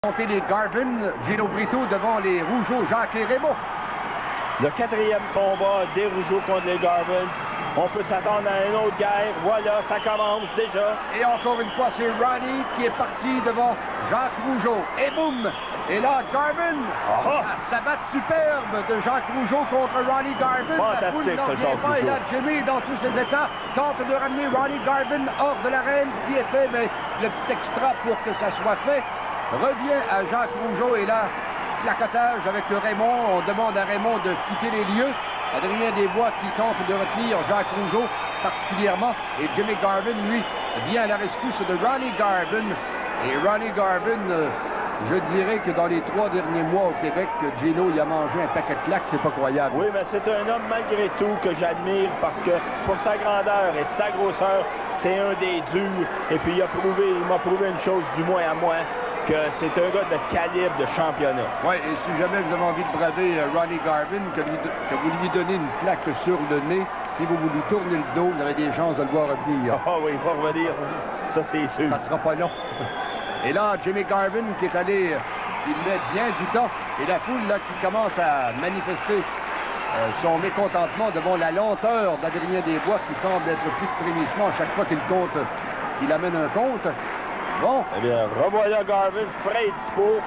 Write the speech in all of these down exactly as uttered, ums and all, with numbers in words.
Monter les Garvin, Gino Brito devant les Rougeaux, Jacques et Raymond. Le quatrième combat des Rougeaux contre les Garvins. On peut s'attendre à une autre guerre. Voilà, ça commence déjà. Et encore une fois, c'est Ronnie qui est parti devant Jacques Rougeau. Et boum! Et là, Garvin, oh, ça bat superbe de Jacques Rougeau contre Ronnie Garvin. Fantastique, la foule n'en vient pas. Et là, Jimmy, dans tous ses états, tente de ramener Ronnie Garvin hors de l'arène, qui est fait, mais le petit extra pour que ça soit fait revient à Jacques Rougeau. Et là, placotage avec le Raymond. On demande à Raymond de quitter les lieux. Adrien Desbois qui tente de retenir Jacques Rougeau particulièrement. Et Jimmy Garvin, lui, vient à la rescousse de Ronnie Garvin. Et Ronnie Garvin, euh, je dirais que dans les trois derniers mois au Québec, Gino, il a mangé un paquet de claques, c'est pas croyable. Oui, mais c'est un homme malgré tout que j'admire parce que pour sa grandeur et sa grosseur, c'est un des durs. Et puis il a prouvé, il m'a prouvé une chose du moins à moi, que c'est un gars de calibre de championnat. Oui, et si jamais vous avez envie de braver euh, Ronnie Garvin, que, lui, que vous lui donnez une claque sur le nez, si vous lui tournez le dos, vous avez des chances de le voir revenir. Ah oh, oui, il va revenir, ça c'est sûr. Ça sera pas long. Et là, Jimmy Garvin qui est allé, il met bien du temps, et la foule là qui commence à manifester euh, son mécontentement devant la lenteur d'Adrien Desbois qui semble être plus de frémissement à chaque fois qu'il compte, qu'il amène un compte. Bon. Eh bien, revoilà Garvin, prêt et dispo.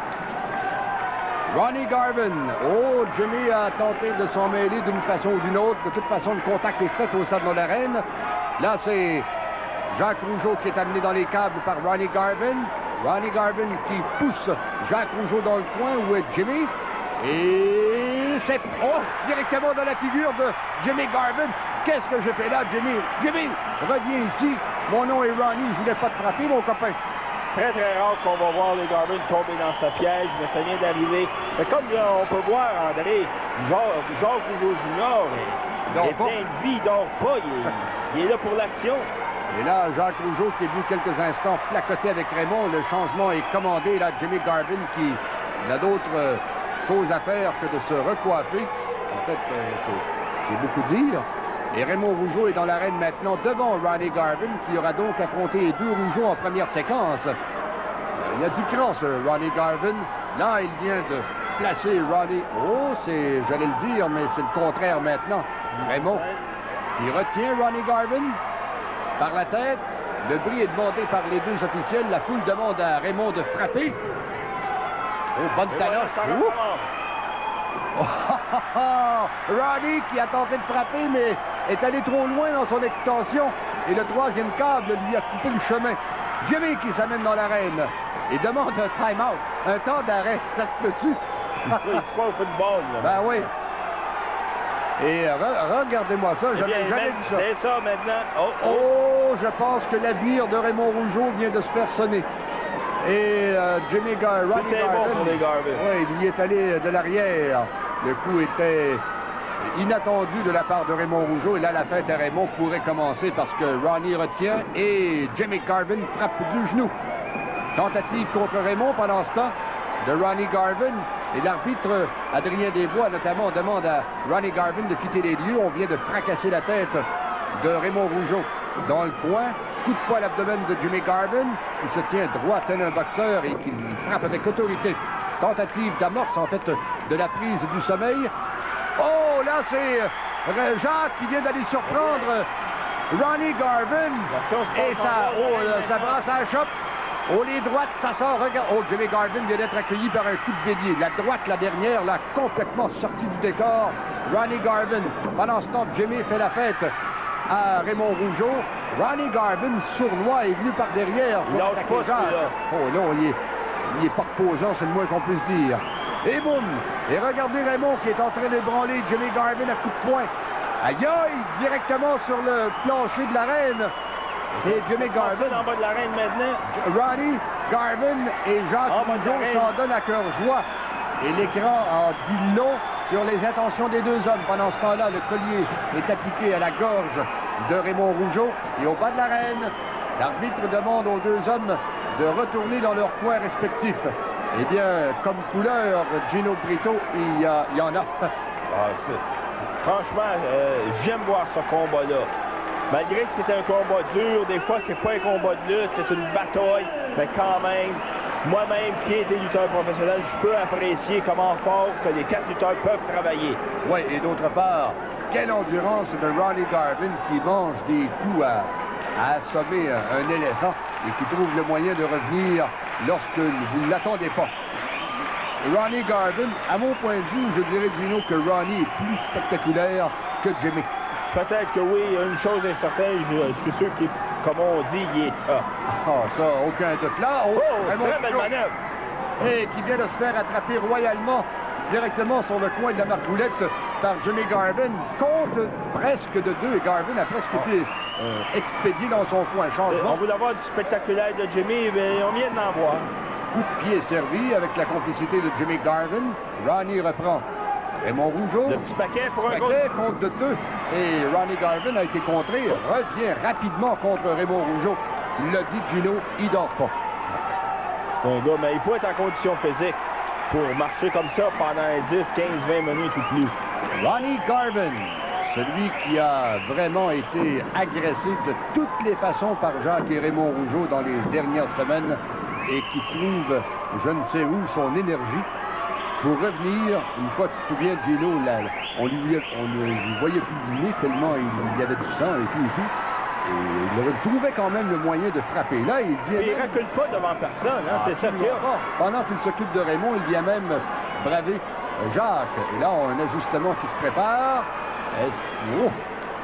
Ronnie Garvin. Oh, Jimmy a tenté de s'en mêler d'une façon ou d'une autre. De toute façon, le contact est fait au stade de l'arène. Là, c'est Jacques Rougeau qui est amené dans les câbles par Ronnie Garvin. Ronnie Garvin qui pousse Jacques Rougeau dans le coin. Où est Jimmy? Et c'est oh, directement dans la figure de Jimmy Garvin. Qu'est-ce que je fais là, Jimmy? Jimmy, reviens ici. Mon nom est Ronnie. Je voulais pas te frapper, mon copain. Très, très rare qu'on va voir les Garvin tomber dans sa piège, mais ça vient d'arriver. Mais comme on peut voir, André, Jacques Rougeau Junior est, est plein de vie, il dort pas, il est, il est là pour l'action. Et là, Jacques Rougeau qui est venu quelques instants placoter avec Raymond. Le changement est commandé. Là, Jimmy Garvin qui n'a d'autres euh, choses à faire que de se recoiffer. En fait, euh, c'est beaucoup dire. Et Raymond Rougeau est dans l'arène maintenant devant Ronnie Garvin qui aura donc affronté les deux Rougeaux en première séquence. Il y a du cran, ce Ronnie Garvin. Là, il vient de placer Ronnie. Oh, c'est, j'allais le dire, mais c'est le contraire maintenant. Raymond, il retient Ronnie Garvin par la tête. Le bris est demandé par les deux officiels. La foule demande à Raymond de frapper. Oh, bonne talon. Oh, Ronnie qui a tenté de frapper, mais est allé trop loin dans son extension. Et le troisième câble lui a coupé le chemin. Jimmy qui s'amène dans l'arène et demande un time-out, un temps d'arrêt. Ça se peut-tu? C'est pas au football, là. Ben oui. Et re regardez-moi ça, j'avais jamais vu ça. C'est ça maintenant. Oh, oh. oh, je pense que l'avenir de Raymond Rougeau vient de se faire sonner. Et euh, Jimmy Gar Ronnie Garvin, bon pour les Garvin. Oui, il y est allé de l'arrière. Le coup était inattendu de la part de Raymond Rougeau. Et là, la fête à Raymond pourrait commencer parce que Ronnie retient et Jimmy Garvin frappe du genou. Tentative contre Raymond pendant ce temps de Ronnie Garvin. Et l'arbitre, Adrien Desbois, notamment, demande à Ronnie Garvin de quitter les lieux. On vient de fracasser la tête de Raymond Rougeau dans le coin. Coup de poing à l'abdomen de Jimmy Garvin, qui se tient droit tel un boxeur et qui frappe avec autorité. Tentative d'amorce, en fait, de la prise du sommeil. Oh, là, c'est Jacques qui vient d'aller surprendre Ronnie Garvin. Et ça, oh, ça brasse à la chope. Oh, les droites, ça sort, regarde. Oh, Jimmy Garvin vient d'être accueilli par un coup de bélier. La droite, la dernière, là, complètement sortie du décor. Ronnie Garvin. Pendant ce temps, Jimmy fait la fête à Raymond Rougeau. Ronnie Garvin, sournois, est venu par derrière. Il lâche pas celui-là. Oh non, il est, il est pas reposant, c'est le moins qu'on puisse dire. Et boum! Et regardez Raymond qui est en train de branler Jimmy Garvin à coups de poing. Aïe aïe! Directement sur le plancher de l'arène. Et Jimmy Garvin. En bas de l'arène maintenant. Ronnie Garvin et Jacques Rougeau s'en donnent à cœur joie. Et l'écran en dit long sur les intentions des deux hommes. Pendant ce temps-là, le collier est appliqué à la gorge de Raymond Rougeau. Et au bas de l'arène, l'arbitre demande aux deux hommes de retourner dans leurs coins respectifs. Eh bien, comme couleur, Gino Brito, il y, a, il y en a. Ah, franchement, euh, j'aime voir ce combat-là. Malgré que c'est un combat dur, des fois, c'est pas un combat de lutte, c'est une bataille, mais quand même, moi-même, qui ai été lutteur professionnel, je peux apprécier comment fort que les quatre lutteurs peuvent travailler. Oui, et d'autre part, quelle endurance de Ronnie Garvin qui mange des coups à, à assommer un, un éléphant et qui trouve le moyen de revenir lorsque vous ne l'attendez pas. Ronnie Garvin, à mon point de vue, je dirais, Gino, que Ronnie est plus spectaculaire que Jimmy. Peut-être que oui, une chose est certaine, je, je suis sûr qu'il, comme on dit, il est top. Ah, ça, aucun doute. Là, oh, oh très belle manœuvre. Et qui vient de se faire attraper royalement directement sur le coin de la margoulette par Jimmy Garvin, compte presque de deux, et Garvin a presque oh. été euh, expédié dans son coin. Changement. On voulait avoir du spectaculaire de Jimmy, mais on vient d'en voir. Coup de pied servi avec la complicité de Jimmy Garvin. Ronnie reprend Raymond Rougeau. Le petit paquet pour un paquet contre de deux. Et Ronnie Garvin a été contré, revient rapidement contre Raymond Rougeau. Il l'a dit, Gino, il dort pas. C'est un gars, mais il faut être en condition physique pour marcher comme ça pendant dix, quinze, vingt minutes ou plus. Ronnie Garvin, celui qui a vraiment été agressé de toutes les façons par Jacques et Raymond Rougeau dans les dernières semaines et qui trouve, je ne sais où, son énergie pour revenir. Une fois, tu te souviens, Gino, là, on lui on ne voyait plus du nez tellement il, il y avait du sang et tout et tout. Et il trouvait quand même le moyen de frapper. Là, il vient... Il ne recule pas devant personne, hein, ah, c'est ça qu'il y a. Pendant qu'il s'occupe de Raymond, il vient même braver Jacques. Et là, on a un ajustement qui se prépare. Est-ce... Oh!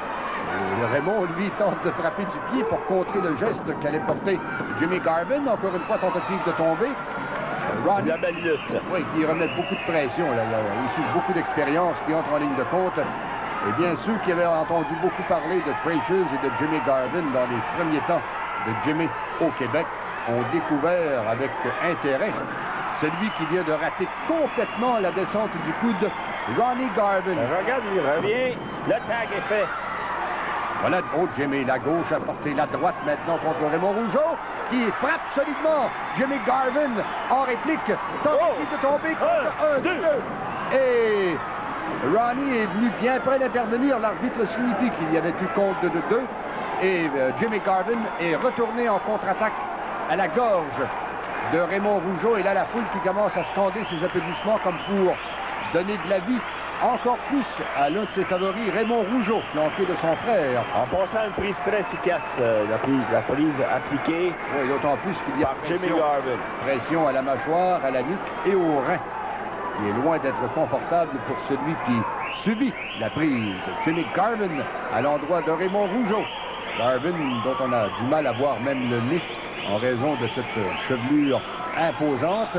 Et Raymond, lui, tente de frapper du pied pour contrer le geste qu'allait porter Jimmy Garvin. Encore une fois, tentative de tomber. Ronnie, la belle lutte. Oui, qui remet beaucoup de pression. Là, là, issu de beaucoup d'expérience, qui entre en ligne de compte. Et bien sûr, qui avaient entendu beaucoup parler de Frazier et de Jimmy Garvin dans les premiers temps de Jimmy au Québec, ont découvert avec intérêt celui qui vient de rater complètement la descente du coude, Ronnie Garvin. Regarde, il revient. Le tag est fait. Voilà, oh, Jimmy, la gauche a porté la droite maintenant contre Raymond Rougeau, qui frappe solidement Jimmy Garvin en réplique. Tentative oh. de tomber contre un, deux. deux. Et Ronnie est venu bien près d'intervenir. L'arbitre signifie qu'il y avait eu compte de deux. Et euh, Jimmy Garvin est retourné en contre-attaque à la gorge de Raymond Rougeau. Et là, la foule qui commence à scander ses applaudissements comme pour donner de la vie encore plus à l'un de ses favoris, Raymond Rougeau, flanqué de son frère. En passant, une prise très efficace, euh, la, prise, la prise appliquée. Oui, d'autant plus qu'il y a pression, Jimmy Garvin. pression à la mâchoire, à la nuque et au rein. Il est loin d'être confortable pour celui qui subit la prise. Jimmy Garvin à l'endroit de Raymond Rougeau. Garvin, dont on a du mal à voir même le nez en raison de cette chevelure imposante.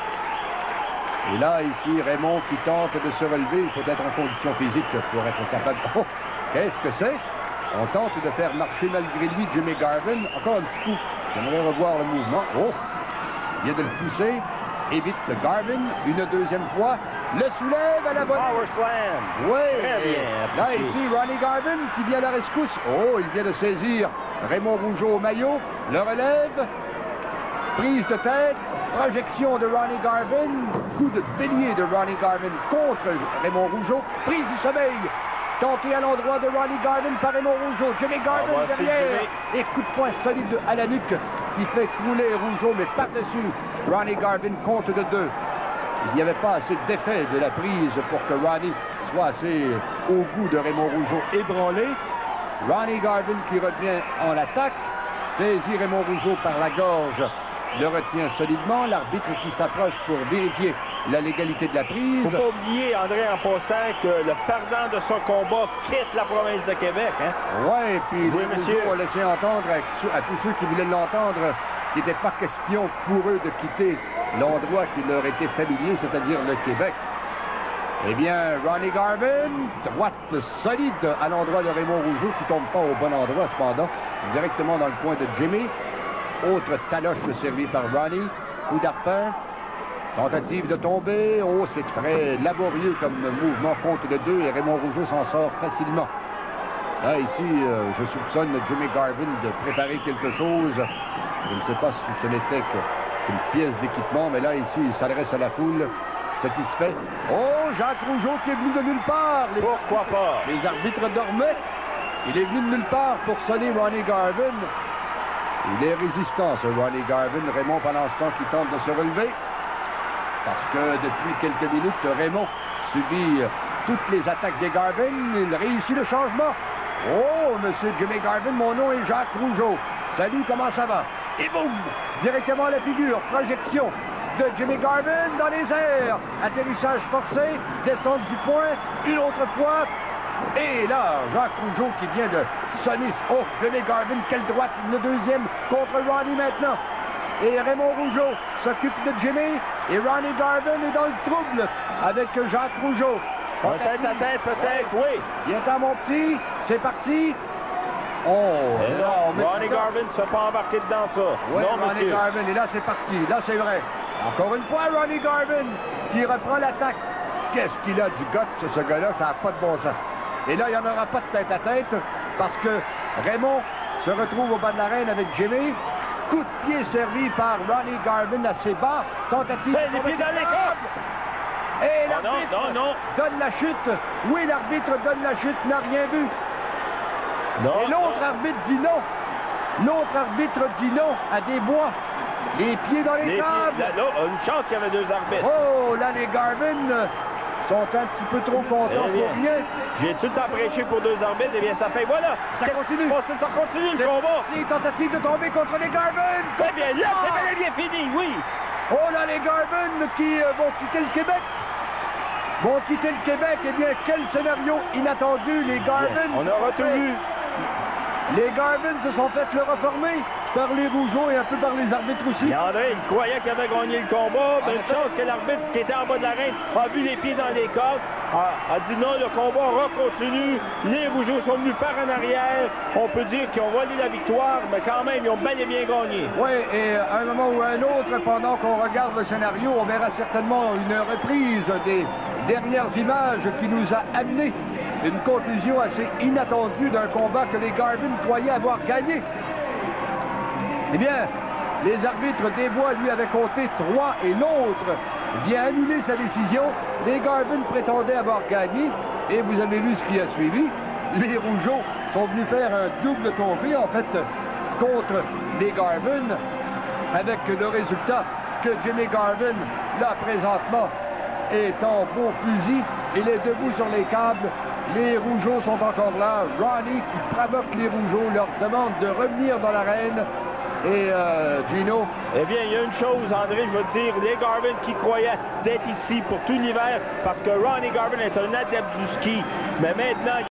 Et là, ici, Raymond qui tente de se relever. Il faut être en condition physique pour être capable... Oh! Qu'est-ce que c'est? On tente de faire marcher malgré lui Jimmy Garvin. Encore un petit coup. J'aimerais revoir le mouvement. Oh! Il vient de le pousser. Évite le Garvin. Une deuxième fois. Le soulève à la bonne... Power slam. Oui. Très bien. Là, ici, Ronnie Garvin qui vient à la rescousse. Oh! Il vient de saisir Raymond Rougeau au maillot. Le relève. Prise de tête. Projection de Ronnie Garvin, coup de bélier de Ronnie Garvin contre Raymond Rougeau, prise du sommeil, tenté à l'endroit de Ronnie Garvin par Raymond Rougeau, Jimmy Garvin ah, derrière, et coup de poing solide à la nuque qui fait couler Rougeau, mais par-dessus, Ronnie Garvin compte de deux. Il n'y avait pas assez d'effet de la prise pour que Ronnie soit assez au goût de Raymond Rougeau ébranlé. Ronnie Garvin qui revient en attaque, saisit Raymond Rougeau par la gorge, le retient solidement. L'arbitre qui s'approche pour vérifier la légalité de la prise. Il ne faut pas oublier, André, en passant, que le perdant de son combat quitte la province de Québec. Hein? Oui, puis oui, monsieur a laissé entendre à, à tous ceux qui voulaient l'entendre qu'il n'était pas question pour eux de quitter l'endroit qui leur était familier, c'est-à-dire le Québec. Eh bien, Ronnie Garvin, droite solide à l'endroit de Raymond Rougeau, qui ne tombe pas au bon endroit, cependant, directement dans le coin de Jimmy. Autre taloche servie par Ronnie. Coup d'arpin. Tentative de tomber. Oh, c'est très laborieux comme mouvement contre de deux et Raymond Rougeau s'en sort facilement. Là, ici, euh, je soupçonne Jimmy Garvin de préparer quelque chose. Je ne sais pas si ce n'était qu'une pièce d'équipement, mais là, ici, il s'adresse à la foule. Satisfait. Oh, Jacques Rougeau qui est venu de nulle part. Les... Pourquoi pas? Les arbitres dormaient. Il est venu de nulle part pour sonner Ronnie Garvin. Il est résistant, ce Ronnie Garvin. Raymond, pendant ce temps, qui tente de se relever. Parce que depuis quelques minutes, Raymond subit toutes les attaques des Garvin. Il réussit le changement. Oh, monsieur Jimmy Garvin, mon nom est Jacques Rougeau. Salut, comment ça va? Et boum! Directement à la figure, projection de Jimmy Garvin dans les airs. Atterrissage forcé, descente du point, une autre fois. Et là, Jacques Rougeau qui vient de sonner. Oh, Jimmy Garvin, quelle droite, une deuxième contre Ronnie maintenant. Et Raymond Rougeau s'occupe de Jimmy. Et Ronnie Garvin est dans le trouble avec Jacques Rougeau. Tête à tête, peut-être, oui. Il est à mon petit, c'est parti. Oh, et là, on met Ronnie Garvin ne se fait pas embarquer dedans ça. Oui, non, Ronnie monsieur. Garvin, et là c'est parti, là c'est vrai. Encore une fois, Ronnie Garvin qui reprend l'attaque. Qu'est-ce qu'il a du guts, ce gars-là, ça n'a pas de bon sens. Et là, il n'y en aura pas de tête à tête parce que Raymond se retrouve au bas de l'arène avec Jimmy. Coup de pied servi par Ronnie Garvin assez bas. Tentative hey, les pieds dans les câbles. Et oh, l'arbitre non, non, non. donne la chute. Oui, l'arbitre donne la chute, n'a rien vu. Non, et l'autre arbitre dit non. L'autre arbitre dit non à des bois. Les pieds dans les, les câbles. Pieds, là, là, une chance qu'il y avait deux arbitres. Oh, là, les Garvin sont un petit peu trop contents eh pour rien. J'ai tout le temps prêché pour deux arbitres. Eh bien, ça fait, voilà. Ça continue. Oh, ça continue, le combat. Les tentatives de tomber contre les Garvin. Eh bien, là, c'est bel et bien fini, oui. Oh, là, les Garvin qui euh, vont quitter le Québec. Vont quitter le Québec. Eh bien, quel scénario inattendu, les Garvin. On aura tout vu. Les Garvin se sont fait le reformer par les Rougeaux et un peu par les arbitres aussi. Et André, il croyait qu'il avait gagné le combat, mais une chance que l'arbitre qui était en bas de l'arène a vu les pieds dans les cordes, a, a dit non, le combat recontinue. Les Rougeaux sont venus par en arrière. On peut dire qu'ils ont volé la victoire, mais quand même, ils ont bel et bien gagné. Oui, et à un moment ou à un autre, pendant qu'on regarde le scénario, on verra certainement une reprise des dernières images qui nous a amené une conclusion assez inattendue d'un combat que les Garvin croyaient avoir gagné. Eh bien, les arbitres des bois lui avaient compté trois et l'autre vient annuler sa décision. Les Garvin prétendaient avoir gagné et vous avez vu ce qui a suivi. Les Rougeaux sont venus faire un double tombé en fait contre les Garvin avec le résultat que Jimmy Garvin, là présentement, est en beau fusil. Il est debout sur les câbles. Les Rougeaux sont encore là. Ronnie qui provoque les Rougeaux, leur demande de revenir dans l'arène. Et euh, Gino? Eh bien, il y a une chose, André, je veux dire, les Garvin qui croyaient d'être ici pour tout l'hiver, parce que Ronnie Garvin est un adepte du ski. Mais maintenant,